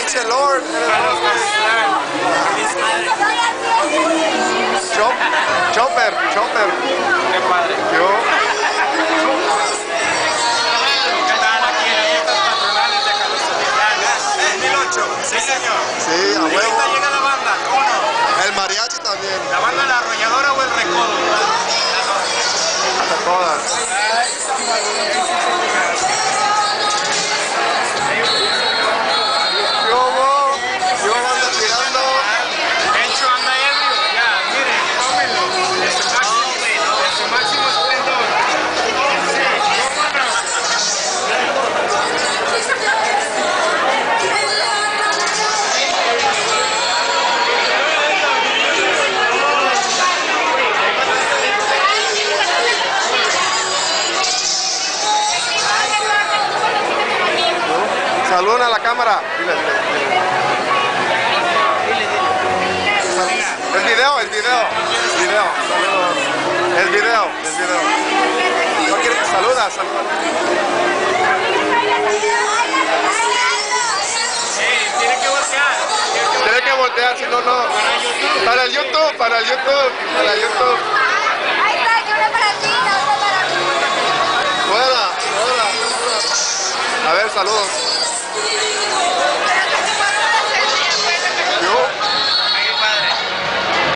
Praise the Lord. Chopper. Qué padre. Yo. ¿Qué tal aquí en las fiestas patronales de Jalostotitán? 2008. Sí, señor. Sí, a Y huevo. ahorita llega la banda, ¿cómo no? El mariachi también. ¿La banda La Arrolladora o El Recodo? Hasta todas. Yo ando tirando. Hecho anda ebrio, ya, miren, tómenlo. En su máximo esplendor. Sí, ¿cómo no? Saluden a la cámara. Dile. El video. Saludos. El video. No quiere que saluda. Sí, tiene que voltear. Tiene que voltear, si no, no. Para el YouTube. Ahí está, que una para ti, la otra para mí. Fuera. A ver, saludos.